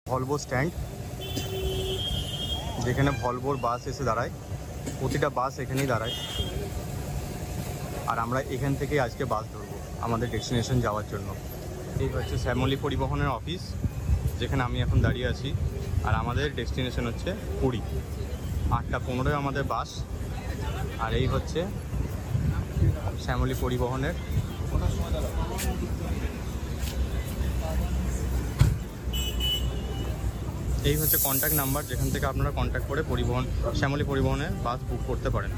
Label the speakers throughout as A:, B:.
A: Volvo stand, যেখানে ভলভোর বাস এসে দাঁড়ায়। প্রতিটা বাস এখানেই দাঁড়ায়, আর আমরা এখান থেকেই আজকে বাস ধরবো আমাদের ডেস্টিনেশন যাওয়ার জন্য। এই হচ্ছে শ্যামলী পরিবহনের অফিস, যেখানে আমি এখন দাঁড়িয়ে আছি। আর আমাদের ডেস্টিনেশন হচ্ছে পুরী। 8:15 আমাদের বাস। আর এই হচ্ছে শ্যামলী পরিবহনের এই হচ্ছে কন্ট্যাক্ট নাম্বার, যেখান থেকে আপনারা কন্ট্যাক্ট করে শ্যামলী পরিবহনের বাস বুক করতে পারেন।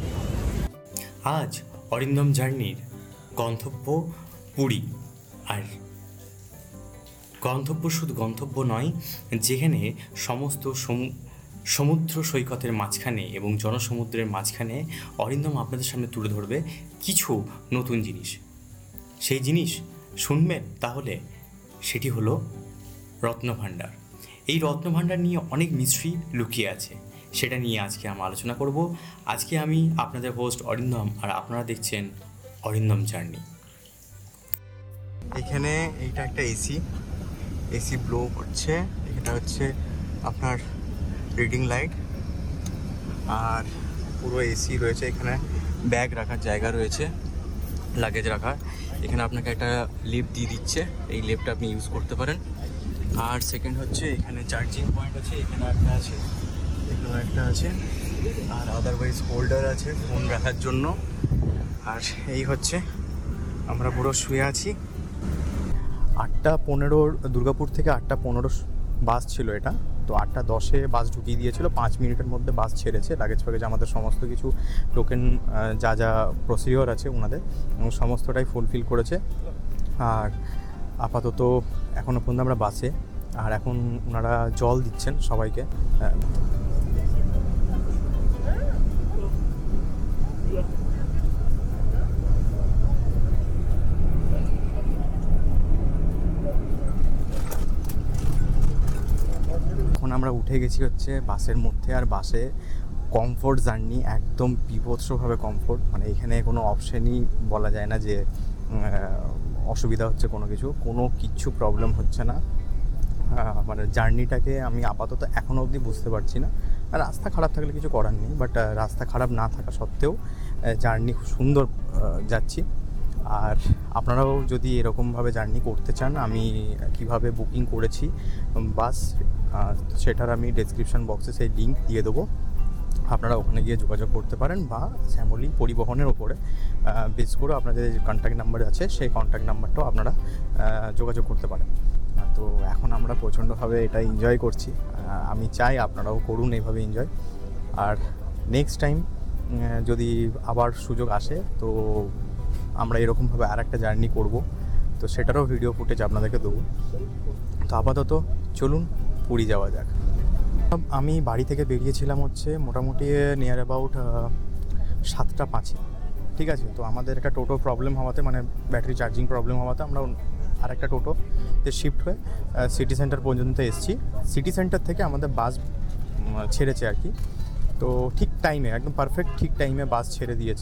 B: আজ অরিন্দম জার্নির গন্তব্য পুরী। আর গন্তব্য শুধু গন্তব্য নয়, যেখানে সমস্ত সমুদ্র সৈকতের মাঝখানে এবং জনসমুদ্রের মাঝখানে অরিন্দম আপনাদের সামনে তুলে ধরবে কিছু নতুন জিনিস। সেই জিনিস শুনবেন, তাহলে সেটি হলো রত্নভাণ্ডার। এই রত্নভাণ্ডার নিয়ে অনেক মিস্ট্রি লুকিয়ে আছে, সেটা নিয়ে আজকে আমরা আলোচনা করব। আজকে আমি আপনাদের হোস্ট অরিন্দম, আর আপনারা দেখছেন অরিন্দম জার্নি।
A: এখানে এইটা একটা এসি ব্লো করছে। এটা হচ্ছে আপনার রিডিং লাইট, আর পুরো এসি রয়েছে। এখানে ব্যাগ রাখার জায়গা রয়েছে, লাগেজ রাখার। এখানে আপনাকে একটা লিফট দিয়ে দিচ্ছে, এই লিফটটা আপনি ইউজ করতে পারেন। আর সেকেন্ড হচ্ছে এখানে চার্জিং পয়েন্ট আছে, এখানে একটা আছে, এখানেও একটা আছে। আর আদারওয়াইজ হোল্ডার আছে ফোন রাখার জন্য। আর এই হচ্ছে আমরা পুরো শুয়ে আছি। 8:15 দুর্গাপুর থেকে 8:15 বাস ছিল এটা। তো 8:10 বাস ঢুকিয়ে দিয়েছিল, 5 মিনিটের মধ্যে বাস ছেড়েছে। লাগেজ ফ্যাগেজ আমাদের সমস্ত কিছু টোকেন যা যা প্রসিডিওর আছে ওনাদের, এবং সমস্তটাই ফুলফিল করেছে। আর আপাতত এখনও পর্যন্ত আমরা বাসে। আর এখন ওনারা জল দিচ্ছেন সবাইকে। এখন আমরা উঠে গেছি হচ্ছে বাসের মধ্যে। আর বাসে কমফোর্ট জার্নি, একদম বিভৎসভাবে কমফোর্ট। মানে এখানে কোনো অপশানই বলা যায় না যে অসুবিধা হচ্ছে, কোনো কিচ্ছু প্রবলেম হচ্ছে না। মানে জার্নিটাকে আমি আপাতত এখনও অবধি বুঝতে পারছি না। রাস্তা খারাপ থাকলে কিছু করার নেই, বাট রাস্তা খারাপ না থাকা সত্ত্বেও জার্নি খুব সুন্দর যাচ্ছি। আর আপনারাও যদি এরকমভাবে জার্নি করতে চান, আমি কিভাবে বুকিং করেছি বাস, সেটার আমি ডেসক্রিপশন বক্সে সেই লিঙ্ক দিয়ে দেবো। আপনারা ওখানে গিয়ে যোগাযোগ করতে পারেন, বা শ্যামলী পরিবহনের ওপরে বেস করে আপনাদের যে কন্ট্যাক্ট নাম্বার আছে সেই কন্ট্যাক্ট নাম্বারটাও আপনারা যোগাযোগ করতে পারেন। তো এখন আমরা প্রচণ্ডভাবে এটা এনজয় করছি। আমি চাই আপনারাও করুন এইভাবে এনজয়। আর নেক্সট টাইম যদি আবার সুযোগ আসে, তো আমরা এরকমভাবে আর একটা জার্নি করব, তো সেটারও ভিডিও ফুটেজ আপনাদেরকে দেবো। তো আপাতত চলুন পুরী যাওয়া যাক। আমি বাড়ি থেকে বেরিয়েছিলাম হচ্ছে মোটামুটি নিয়ার অ্যাবাউট 7:05। ঠিক আছে, তো আমাদের একটা টোটো প্রবলেম হওয়াতে, মানে ব্যাটারি চার্জিং প্রবলেম হওয়াতে আমরা আর একটা টোটোতে শিফট হয়ে সিটি সেন্টার পর্যন্ত এসেছি। সিটি সেন্টার থেকে আমাদের বাস ছেড়েছে আর কি। তো ঠিক টাইমে, একদম পারফেক্ট ঠিক টাইমে বাস ছেড়ে দিয়েছে।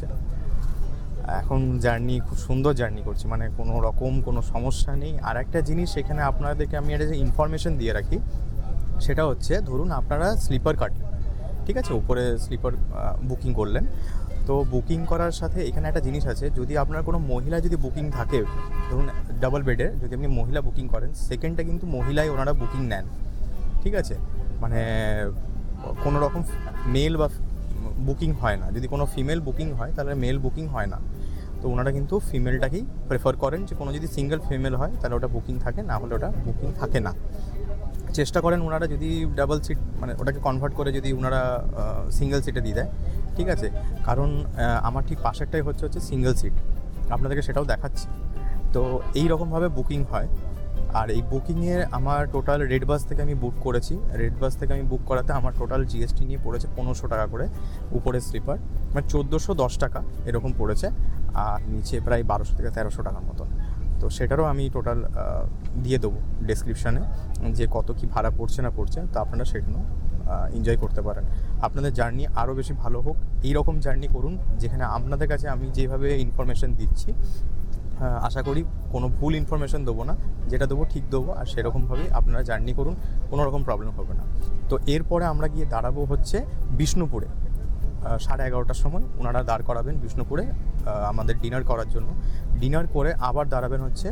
A: এখন জার্নি খুব সুন্দর জার্নি করছি, মানে কোনো রকম কোনো সমস্যা নেই। আর একটা জিনিস এখানে আপনাদেরকে আমি একটা যে ইনফরমেশন দিয়ে রাখি, সেটা হচ্ছে ধরুন আপনারা স্লিপার কাটলেন, ঠিক আছে, উপরে স্লিপার বুকিং করলেন। তো বুকিং করার সাথে এখানে একটা জিনিস আছে, যদি আপনার কোনো মহিলা যদি বুকিং থাকে, ধরুন ডাবল বেডের যদি আপনি মহিলা বুকিং করেন, সেকেন্ডটা কিন্তু মহিলাই ওনারা বুকিং নেন। ঠিক আছে, মানে কোনো রকম মেল বা বুকিং হয় না। যদি কোনো ফিমেল বুকিং হয় তাহলে মেল বুকিং হয় না। তো ওনারা কিন্তু ফিমেলটাকেই প্রেফার করেন, যে কোনো যদি সিঙ্গেল ফিমেল হয় তাহলে ওটা বুকিং থাকে, না হলে ওটা বুকিং থাকে না। চেষ্টা করেন ওনারা যদি ডাবল সিট, মানে ওটাকে কনভার্ট করে যদি ওনারা সিঙ্গেল সিটে দিয়ে দেয়, ঠিক আছে। কারণ আমার ঠিক পাশেরটাই হচ্ছে সিঙ্গেল সিট, আপনাদেরকে সেটাও দেখাচ্ছি। তো এই রকমভাবে বুকিং হয়। আর এই বুকিংয়ে আমার টোটাল রেড বাস থেকে আমি বুক করেছি। রেড বাস থেকে আমি বুক করাতে আমার টোটাল জিএসটি নিয়ে পড়েছে 1500 টাকা করে, উপরে স্লিপার মানে 1410 টাকা এরকম পড়েছে, আর নিচে প্রায় 1200 থেকে 1300 টাকার মতন। তো সেটারও আমি টোটাল দিয়ে দেবো ডেসক্রিপশানে, যে কত কী ভাড়া পড়ছে না পড়ছে, তো আপনারা সেখানেও এনজয় করতে পারেন। আপনাদের জার্নি আরও বেশি ভালো হোক, এই রকম জার্নি করুন যেখানে আপনাদের কাছে আমি যেভাবে ইনফরমেশান দিচ্ছি আশা করি কোনো ভুল ইনফরমেশন দেবো না, যেটা দেবো ঠিক দেবো, আর সেরকমভাবেই আপনারা জার্নি করুন, কোনো রকম প্রবলেম হবে না। তো এরপরে আমরা গিয়ে দাঁড়াবো হচ্ছে বিষ্ণুপুরে। 11:30টার সময় ওনারা দাঁড় করাবেন বিষ্ণুপুরে আমাদের ডিনার করার জন্য। ডিনার করে আবার দাঁড়াবেন হচ্ছে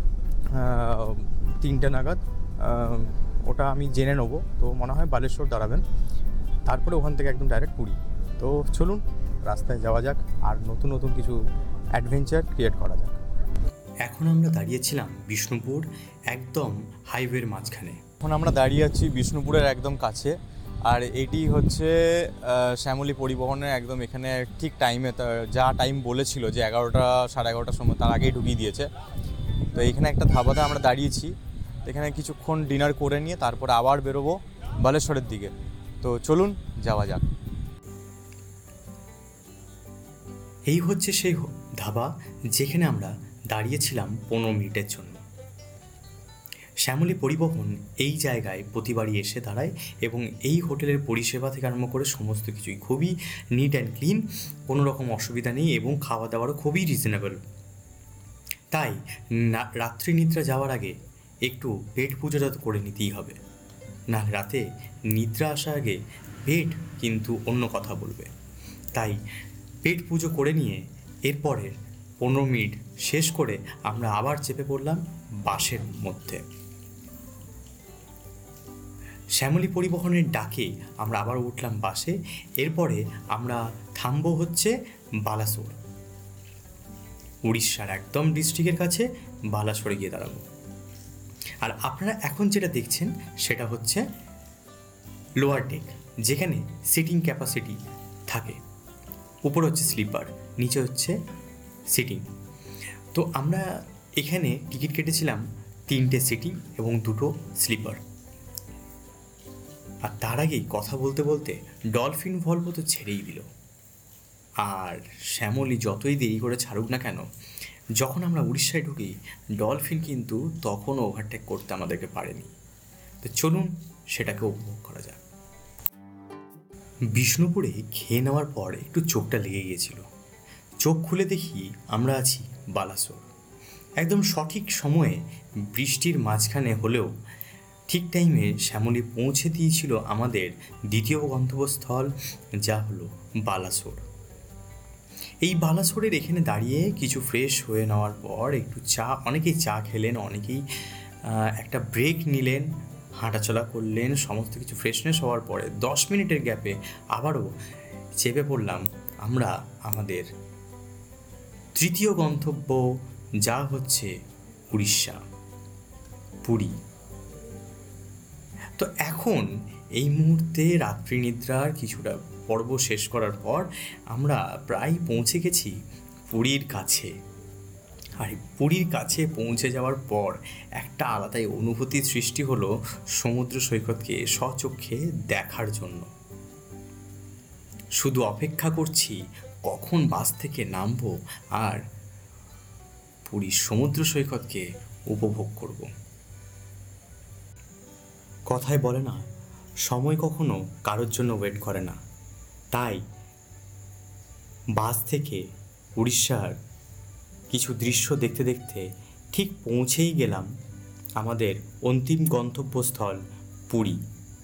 A: 3টে নাগাদ, ওটা আমি জেনে নেবো, তো মনে হয় বালেশ্বর দাঁড়াবেন। তারপরে ওখান থেকে একদম ডাইরেক্ট পুরী। তো চলুন রাস্তায় যাওয়া যাক, আর নতুন নতুন কিছু অ্যাডভেঞ্চার ক্রিয়েট করা যাক।
B: এখন আমরা দাঁড়িয়েছিলাম বিষ্ণুপুর একদম হাইওয়ের মাঝখানে।
A: এখন আমরা দাঁড়িয়ে আছি বিষ্ণুপুরের একদম কাছে, আর এটি হচ্ছে শ্যামলী পরিবহনের একদম এখানে ঠিক টাইমে, যা টাইম বলেছিল যে 11টা 11:30টার সময়, তার আগেই ঢুকিয়ে দিয়েছে। তো এখানে একটা ধাবাতে আমরা দাঁড়িয়েছি, এখানে কিছুক্ষণ ডিনার করে নিয়ে তারপরে আবার বেরোবো বালেশ্বরের দিকে। তো চলুন যাওয়া যাক।
B: এই হচ্ছে সেই ধাবা যেখানে আমরা দাঁড়িয়েছিলাম 15 মিনিটের জন্য। শ্যামলী পরিবহন এই জায়গায় প্রতিবারই এসে দাঁড়ায় এবং এই হোটেলের পরিষেবা থেকে আরম্ভ করে সমস্ত কিছুই খুবই নিট অ্যান্ড ক্লিন, কোনো রকম অসুবিধা নেই এবং খাওয়া দাওয়ারও খুবই রিজনেবল। তাই রাত্রি নিদ্রা যাওয়ার আগে একটু পেট পুজোটা তো করে নিতেই হবে, না রাতে নিদ্রা আসার আগে পেট কিন্তু অন্য কথা বলবে। তাই পেট পুজো করে নিয়ে এরপরের 15 মিনিট শেষ করে আমরা আবার চেপে পড়লাম বাসের মধ্যে। শ্যামলী পরিবহনের ডাকে আমরা আবার উঠলাম বাসে। এরপরে আমরা থামবো হচ্ছে বালাসোর, উড়িষ্যার একদম ডিস্ট্রিক্টের কাছে বালাসোরে গিয়ে দাঁড়াবো। আর আপনারা এখন যেটা দেখছেন সেটা হচ্ছে লোয়ার ডেক, যেখানে সিটিং ক্যাপাসিটি থাকে। উপরে হচ্ছে স্লিপার, নিচে হচ্ছে সিটিং। তো আমরা এখানে টিকিট কেটেছিলাম 3টে সিটিং এবং 2টো স্লিপার। আর তার আগেই কথা বলতে বলতে ডলফিন ভলভো তো ছেড়েই দিল। আর শ্যামলী যতই দেরি করে ছাড়ুক না কেন, যখন আমরা উড়িষ্যায় ঢুকি ডলফিন কিন্তু তখনও ওভারটেক করতে আমাদেরকে পারেনি। তো চলুন সেটাকে উপভোগ করা যাক। বিষ্ণুপুরে খেয়ে নেওয়ার পর একটু চোখটা লেগে গিয়েছিল। চোখ খুলে দেখি আমরা আছি বালাসোর। একদম সঠিক সময়ে বৃষ্টির মাঝখানে হলেও ঠিক টাইমে শ্যামলী পৌঁছে দিয়েছিল আমাদের দ্বিতীয় গন্তব্যস্থল, যা হলো বালাসোর। এই বালাসোরের এখানে দাঁড়িয়ে কিছু ফ্রেশ হয়ে নেওয়ার পর একটু চা, অনেকেই চা খেলেন, অনেকেই একটা ব্রেক নিলেন, হাঁটাচলা করলেন, সমস্ত কিছু ফ্রেশনেস হওয়ার পরে 10 মিনিটের গ্যাপে আবারও চেপে পড়লাম আমরা আমাদের তৃতীয় গন্তব্য, যা হচ্ছে উড়িষ্যা, পুরী। তো এখন এই মুহূর্তে রাত্রি নিদ্রার কিছুটা পর্ব শেষ করার পর আমরা প্রায় পৌঁছে গেছি পুরীর কাছে। আর পুরীর কাছে পৌঁছে যাওয়ার পর একটা আলাদাই অনুভূতির সৃষ্টি হলো সমুদ্র সৈকতকে স্বচক্ষে দেখার জন্য। শুধু অপেক্ষা করছি কখন বাস থেকে নামবো আর পুরীর সমুদ্র সৈকতকে উপভোগ করব। কথায় বলে না, সময় কখনো কারোর জন্য ওয়েট করে না। তাই বাস থেকে উড়িষ্যার কিছু দৃশ্য দেখতে দেখতে ঠিক পৌঁছেই গেলাম আমাদের অন্তিম গন্তব্যস্থল পুরী।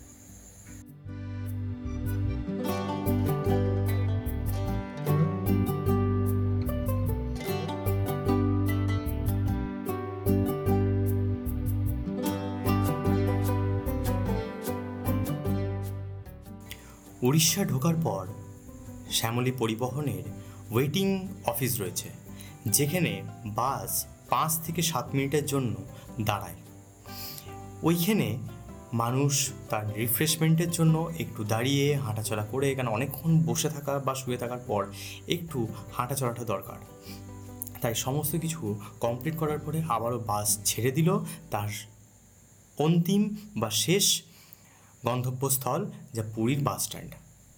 B: উড়িষ্যা ঢোকার পর শ্যামলী পরিবহনের ওয়েটিং অফিস রয়েছে, যেখানে বাস 5 থেকে 7 মিনিটের জন্য দাঁড়ায়। ওইখানে মানুষ তার রিফ্রেশমেন্টের জন্য একটু দাঁড়িয়ে হাঁটাচলা করে, এখানে অনেকক্ষণ বসে থাকা বা শুয়ে থাকার পর একটু হাঁটাচলাটা দরকার। তাই সমস্ত কিছু কমপ্লিট করার পরে আবারও বাস ছেড়ে দিল তার অন্তিম বা শেষ গন্তব্যস্থল, যা পুরীর বাস স্ট্যান্ড।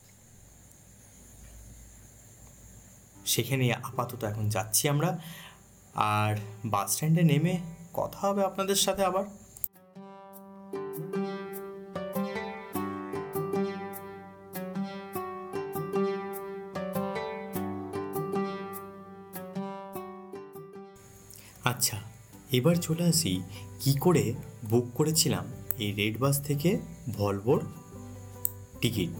B: সেখানে আপাতত এখন যাচ্ছি আমরা, আর বাস স্ট্যান্ডে নেমে কথা হবে আপনাদের সাথে আবার। আচ্ছা, এবার চলে আসি কী করে বুক করেছিলাম এই রেড বাস থেকে ভলভোর টিকিট।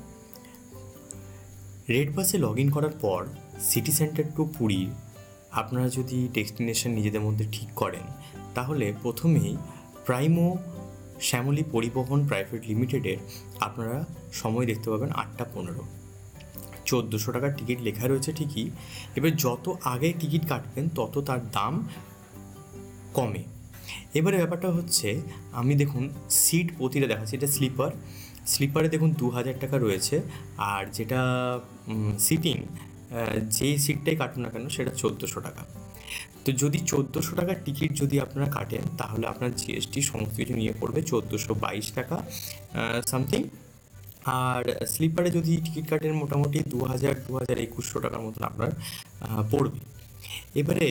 B: রেড বাসে লগ ইন করার পর সিটি সেন্টার টু পুরীর আপনারা যদি ডেস্টিনেশন নিজেদের মধ্যে ঠিক করেন, তাহলে প্রথমেই প্রাইমো শ্যামলী পরিবহন প্রাইভেট লিমিটেডের আপনারা সময় দেখতে পাবেন 8:15। 1400 টাকার টিকিট লেখা রয়েছে ঠিকই, এবার যত আগে টিকিট কাটবেন তত তার দাম কমে। এবারে ব্যাপারটা হচ্ছে, আমি দেখুন সিট প্রতিটা দেখাচ্ছি, এটা স্লিপারে দেখুন 2000 টাকা রয়েছে, আর যেটা সিটিং যেই সিটটাই কাটুন না কেন সেটা 1400 টাকা। তো যদি 1400 টাকার টিকিট যদি আপনারা কাটেন, তাহলে আপনার জিএসটি সমস্ত কিছু নিয়ে পড়বে 1422 টাকা সামথিং। আর স্লিপারে যদি টিকিট কাটেন মোটামুটি 2100 টাকার মতন আপনার পড়বে। এবারে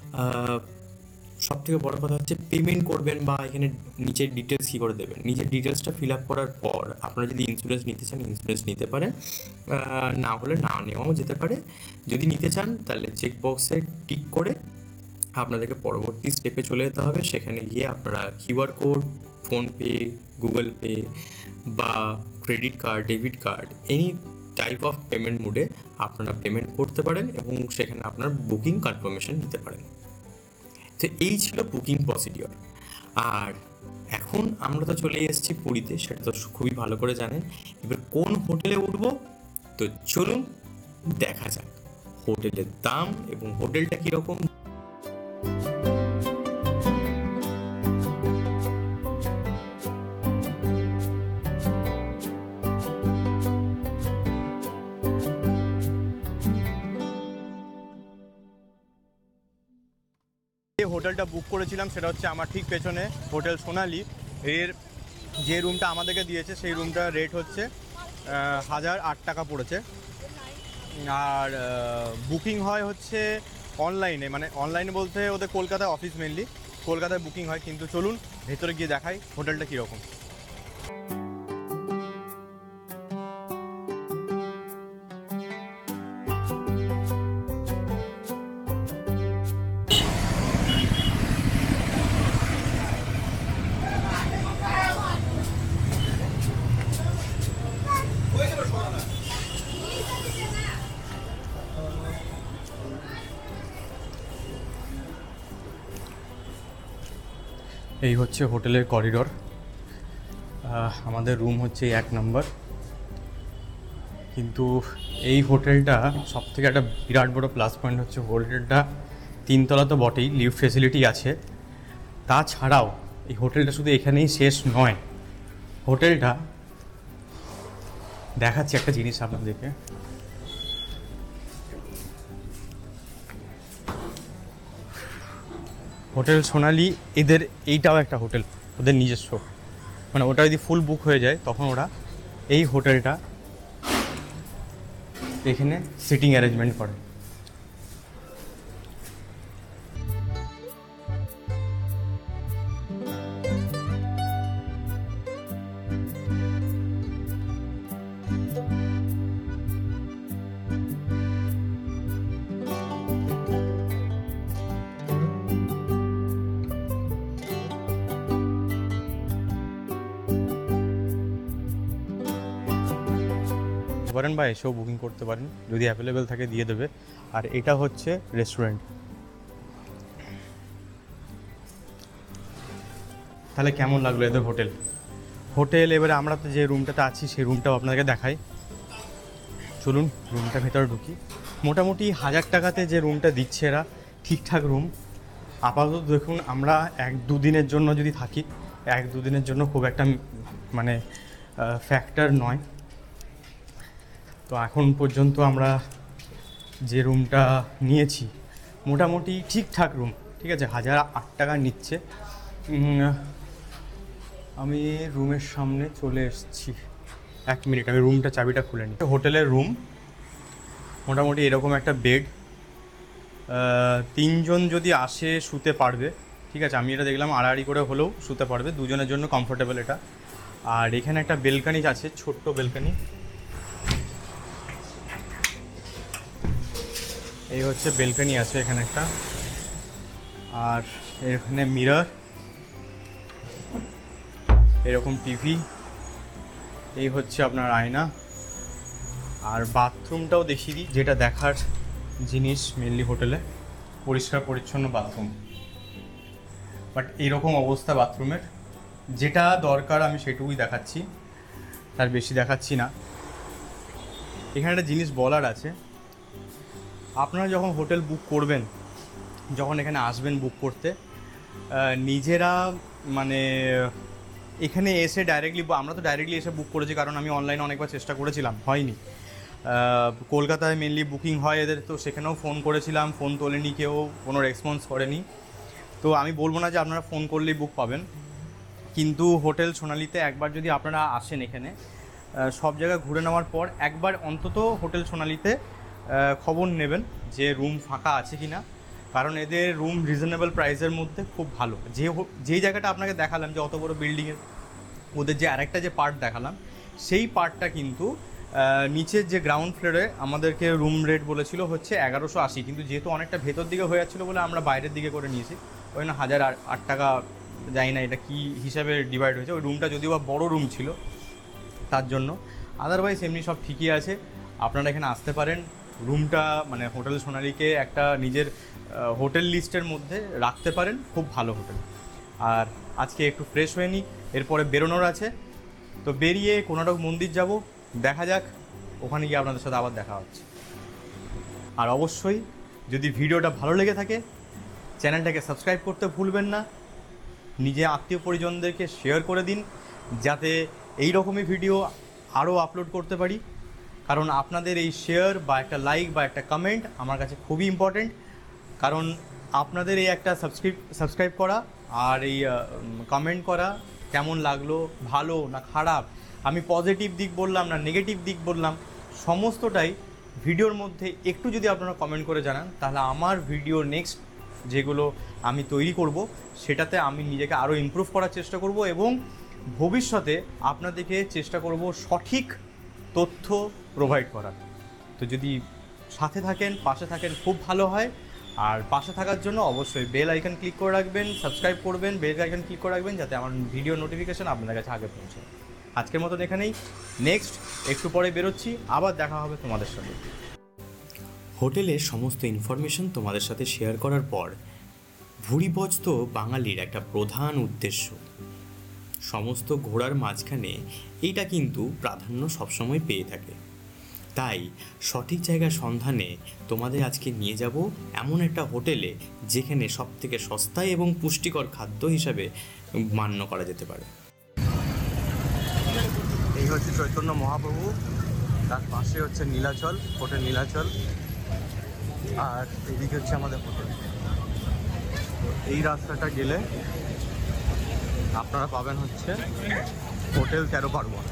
B: সব থেকে বড় কথা হচ্ছে পেমেন্ট করবেন বা এখানে নিচের ডিটেলস কী করে দেবেন। নিজের ডিটেলসটা ফিল আপ করার পর আপনারা যদি ইন্স্যুরেন্স নিতে চান ইন্স্যুরেন্স নিতে পারেন, না হলে না নেওয়াও যেতে পারে। যদি নিতে চান তাহলে চেক বক্সে টিক করে আপনাদেরকে পরবর্তী স্টেপে চলে যেতে হবে। সেখানে গিয়ে আপনারা QR code, PhonePe, Google Pay বা credit card, debit card, any type of payment মোডে আপনারা পেমেন্ট করতে পারেন এবং সেখানে আপনার বুকিং কনফার্মেশন নিতে পারেন। তো এই ছিল বুকিং প্রসিডিওর। আর এখন আমরা তো চলে এসেছি পুরীতে, সেটা তো খুবই ভালো করে জানেন। এবার কোন হোটেলে উঠবো, তো চলুন দেখা যাক হোটেলের দাম এবং হোটেলটা কীরকম।
A: যে হোটেলটা বুক করেছিলাম সেটা হচ্ছে আমার ঠিক পেছনে হোটেল সোনালি। এর যে রুমটা আমাদেরকে দিয়েছে সেই রুমটার রেট হচ্ছে 1008 টাকা পড়েছে। আর বুকিং হয় হচ্ছে অনলাইনে, মানে অনলাইনে বলতে ওদের কলকাতায় অফিস, মেনলি কলকাতায় বুকিং হয়। কিন্তু চলুন ভেতরে গিয়ে দেখাই হোটেলটা কীরকম। এই হচ্ছে হোটেলের করিডোর। আমাদের রুম হচ্ছে 1 নম্বর। কিন্তু এই হোটেলটা সবথেকে একটা বিরাট বড় প্লাস পয়েন্ট হচ্ছে হোটেলটা 3 তলা তো বটেই, লিফট ফেসিলিটি আছে। তাছাড়াও এই হোটেলটা শুধু এখানেই শেষ নয়, হোটেলটা দেখাচ্ছি একটা জিনিস আপনাদেরকে। হোটেল সোনালি এদের এইটাও একটা হোটেল, ওদের নিজস্ব, মানে ওটা যদি ফুল বুক হয়ে যায় তখন ওরা এই হোটেলটা এখানে সিটিং অ্যারেঞ্জমেন্ট করে। পারেন বা এসেও বুকিং করতে পারেন, যদি অ্যাভেলেবেল থাকে দিয়ে দেবে। আর এটা হচ্ছে রেস্টুরেন্ট। তাহলে কেমন লাগলো এদের হোটেল? এবারে আমরা তো যে রুমটাতে আছি সেই রুমটাও আপনাদেরকে দেখাই। চলুন রুমটা ভেতরে ঢুকি। মোটামুটি 1000 টাকাতে যে রুমটা দিচ্ছে এরা ঠিকঠাক রুম। আপাতত দেখুন আমরা 1-2 দিনের জন্য যদি থাকি, 1-2 দিনের জন্য খুব একটা মানে ফ্যাক্টর নয়। তো এখন পর্যন্ত আমরা যে রুমটা নিয়েছি মোটামুটি ঠিকঠাক রুম, ঠিক আছে। 1008 টাকা নিচ্ছে। আমি রুমের সামনে চলে এসেছি, 1 মিনিট আমি রুমটা চাবিটা খুলে নিই। হোটেলের রুম মোটামুটি এরকম একটা বেড, 3 জন যদি আসে শুতে পারবে, ঠিক আছে। আমি এটা দেখলাম আড়াআড়ি করে হলেও শুতে পারবে, 2 জনের জন্য কমফোর্টেবল এটা। আর এখানে একটা বেলকানি আছে, ছোট্ট বেলকানি। এই হচ্ছে বেলকানি আছে এখানে একটা। আর এখানে মিরর, এরকম টিভি, এই হচ্ছে আপনার আয়না। আর বাথরুমটাও দেখিয়ে দিই, যেটা দেখার জিনিস মেনলি হোটেলে, পরিষ্কার পরিচ্ছন্ন বাথরুম। বাট এইরকম অবস্থা বাথরুমের, যেটা দরকার আমি সেটুকুই দেখাচ্ছি, তার বেশি দেখাচ্ছি না। এখানে একটা জিনিস বলার আছে, আপনারা যখন হোটেল বুক করবেন, যখন এখানে আসবেন বুক করতে, নিজেরা মানে এখানে এসে ডাইরেক্টলি, আমরা তো ডাইরেক্টলি এসে বুক করেছি, কারণ আমি অনলাইনে অনেকবার চেষ্টা করেছিলাম, হয়নি। কলকাতায় মেনলি বুকিং হয় এদের, তো সেখানেও ফোন করেছিলাম, ফোন তোলেনি কেউ, কোনো রেসপন্স করেনি। তো আমি বলবো না যে আপনারা ফোন করলেই বুক পাবেন, কিন্তু হোটেল সোনালিতে একবার যদি আপনারা আসেন এখানে, সব জায়গায় ঘুরে নেওয়ার পর একবার অন্তত হোটেল সোনালিতে খবর নেবেন যে রুম ফাঁকা আছে কি না, কারণ এদের রুম রিজনেবল প্রাইসের মধ্যে খুব ভালো। যেই জায়গাটা আপনাকে দেখালাম যে অত বড় বিল্ডিংয়ের, ওদের যে আরেকটা যে পার্ট দেখালাম, সেই পার্টটা কিন্তু নিচের যে গ্রাউন্ড ফ্লোরে আমাদেরকে রুম রেট বলেছিল হচ্ছে 1180, কিন্তু যেহেতু অনেকটা ভেতর দিকে হয়ে যাচ্ছিলো বলে আমরা বাইরের দিকে করে নিয়েছি, ওই না 1008 টাকা, জানি না এটা কী হিসাবে ডিভাইড হয়েছে। ওই রুমটা যদিও বা বড়ো রুম ছিল তার জন্য, আদারওয়াইজ এমনি সব ঠিকই আছে। আপনারা এখানে আসতে পারেন, রুমটা মানে হোটেল সোনালিকে একটা নিজের হোটেল লিস্টের মধ্যে রাখতে পারেন, খুব ভালো হোটেল। আর আজকে একটু ফ্রেশ হয়ে নিই, এরপরে বেরোনোর আছে, তো বেরিয়ে কোনারক মন্দির যাব, দেখা যাক, ওখানে গিয়ে আপনাদের সাথে আবার দেখা হচ্ছে। আর অবশ্যই যদি ভিডিওটা ভালো লেগে থাকে, চ্যানেলটাকে সাবস্ক্রাইব করতে ভুলবেন না, নিজে আত্মীয় পরিজনদেরকে শেয়ার করে দিন, যাতে এই রকমই ভিডিও আরও আপলোড করতে পারি। কারণ আপনাদের এই শেয়ার বা একটা লাইক বা একটা কমেন্ট আমার কাছে খুবই ইম্পর্টেন্ট, কারণ আপনাদের এই একটা সাবস্ক্রাইব করা আর এই কমেন্ট করা, কেমন লাগলো, ভালো না খারাপ, আমি পজিটিভ দিক বললাম না নেগেটিভ দিক বললাম, সমস্তটাই ভিডিওর মধ্যে একটু যদি আপনারা কমেন্ট করে জানান, তাহলে আমার ভিডিও নেক্সট যেগুলো আমি তৈরি করব সেটাতে আমি নিজেকে আরও ইমপ্রুভ করার চেষ্টা করব, এবং ভবিষ্যতে আপনাদেরকে চেষ্টা করব সঠিক তথ্য প্রোভাইড করার। তো যদি সাথে থাকেন, পাশে থাকেন, খুব ভালো হয়। আর পাশে থাকার জন্য অবশ্যই বেল আইকন ক্লিক করে রাখবেন, সাবস্ক্রাইব করবেন, বেল আইকন ক্লিক করে রাখবেন, যাতে আমার ভিডিও নোটিফিকেশান আপনাদের কাছে আগে পৌঁছায়। আজকের মতন এখানেই, নেক্সট একটু পরে বেরোচ্ছি, আবার দেখা হবে তোমাদের সাথে।
B: হোটেলের সমস্ত ইনফরমেশন তোমাদের সাথে শেয়ার করার পর, ভুরিভোজ তো বাঙালির একটা প্রধান উদ্দেশ্য। সমস্ত ঘোরার মাঝখানে এইটা কিন্তু প্রাধান্য সবসময় পেয়ে থাকে। তাই সঠিক জায়গার সন্ধানে তোমাদের আজকে নিয়ে যাব এমন একটা হোটেলে, যেখানে সবথেকে সস্তায় এবং পুষ্টিকর খাদ্য হিসাবে মান্য করা যেতে পারে।
A: এই হচ্ছে চৈতন্য মহাপ্রভু, তার পাশে হচ্ছে নীলাচল, হোটেল নীলাচল, আর এদিকে হচ্ছে আমাদের হোটেল। তো এই রাস্তাটা গেলে আপনারা পাবেন হচ্ছে হোটেল 13 পার্বণ।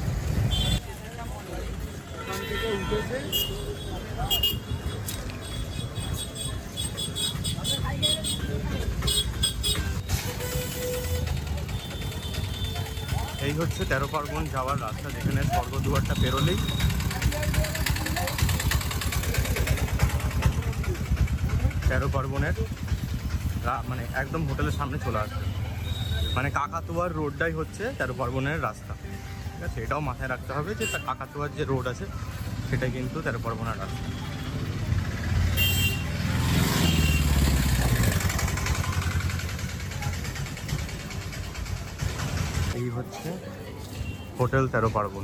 A: এই হচ্ছে 13 পার্বণ যাওয়ার রাস্তা, যেখানে স্বর্গদুয়ারটা পেরোলেই 13 পার্বণের মানে একদম হোটেলের সামনে চলে আসবে। মানে কাকাতুয়ার রোডটাই হচ্ছে 13 পার্বণের রাস্তা, ঠিক আছে? এটাও মাথায় রাখতে হবে যে কাকাতুয়ার যে রোড আছে সেটা কিন্তু 13 পার্বণের রাস্তা। এই হচ্ছে হোটেল 13 পার্বণ।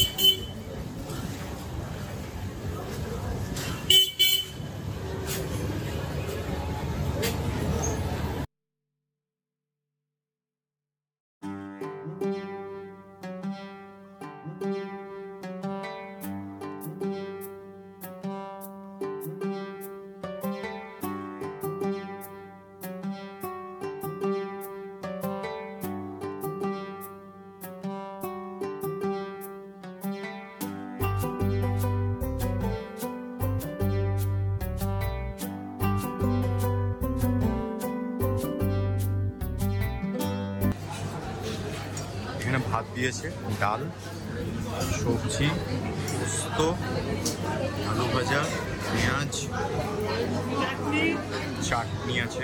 A: এখানে ভাত দিয়েছে, ডাল, সবজি, পোস্ত, আলু ভাজা, পেঁয়াজ, চাটনি আছে,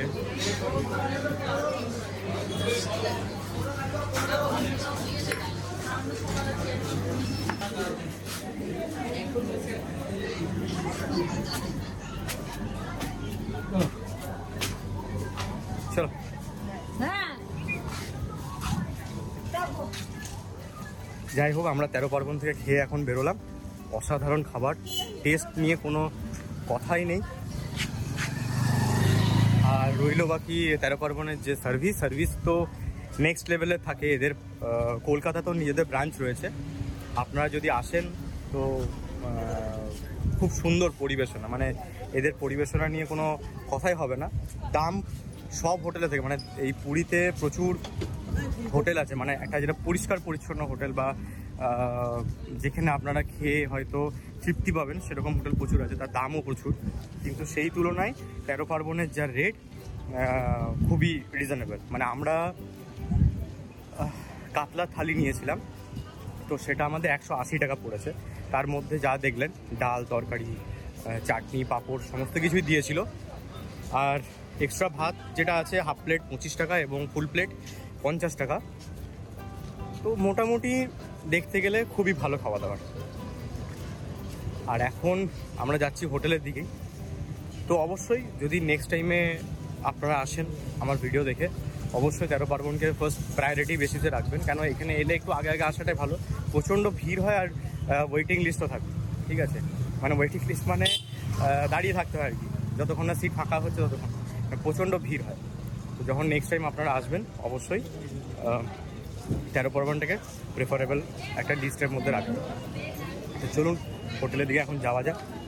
A: চলো। যাই হোক, আমরা 13 পার্বণ থেকে খেয়ে এখন বেরোলাম। অসাধারণ খাবার, টেস্ট নিয়ে কোনো কথাই নেই। আর রইল বাকি 13 পার্বণের যে সার্ভিস তো নেক্সট লেভেলে থাকে এদের। কলকাতাতেও নিজেদের ব্রাঞ্চ রয়েছে, আপনারা যদি আসেন তো খুব সুন্দর পরিবেশনা, মানে এদের পরিবেশনা নিয়ে কোনো কথাই হবে না। দাম সব হোটেলে থেকে, মানে এই পুরীতে প্রচুর হোটেল আছে, মানে একটা যেটা পরিষ্কার পরিচ্ছন্ন হোটেল বা যেখানে আপনারা খেয়ে হয়তো তৃপ্তি পাবেন সেরকম হোটেল প্রচুর আছে, তার দামও প্রচুর। কিন্তু সেই তুলনায় 13 পার্বণের যা রেট খুবই রিজনেবল। মানে আমরা কাতলা থালি নিয়েছিলাম, তো সেটা আমাদের 180 টাকা পড়েছে। তার মধ্যে যা দেখলেন ডাল, তরকারি, চাটনি, পাঁপড় সমস্ত কিছুই দিয়েছিল। আর এক্সট্রা ভাত যেটা আছে হাফ প্লেট 25 টাকা এবং ফুল প্লেট 50 টাকা। তো মোটামুটি দেখতে গেলে খুবই ভালো খাওয়া দাওয়ার। আর এখন আমরা যাচ্ছি হোটেলের দিকেই। তো অবশ্যই যদি নেক্সট টাইমে আপনারা আসেন আমার ভিডিও দেখে, অবশ্যই 13 পার্বণকে ফার্স্ট প্রায়োরিটি বেসিসে রাখবেন, কেন এখানে এলে একটু আগে আগে আসাটাই ভালো। প্রচণ্ড ভিড় হয় আর ওয়েটিং লিস্টও থাকে, ঠিক আছে? মানে ওয়েটিং লিস্ট মানে দাঁড়িয়ে থাকতে হয় আর কি, যতক্ষণ না সিট ফাঁকা হচ্ছে ততক্ষণ প্রচণ্ড ভিড় হয়। তো যখন নেক্সট টাইম আপনারা আসবেন অবশ্যই 13 পার্বণটাকে প্রেফারেবল একটা লিস্টের মধ্যে রাখবেন। তো চলুন হোটেলের দিকে এখন যাওয়া যাক।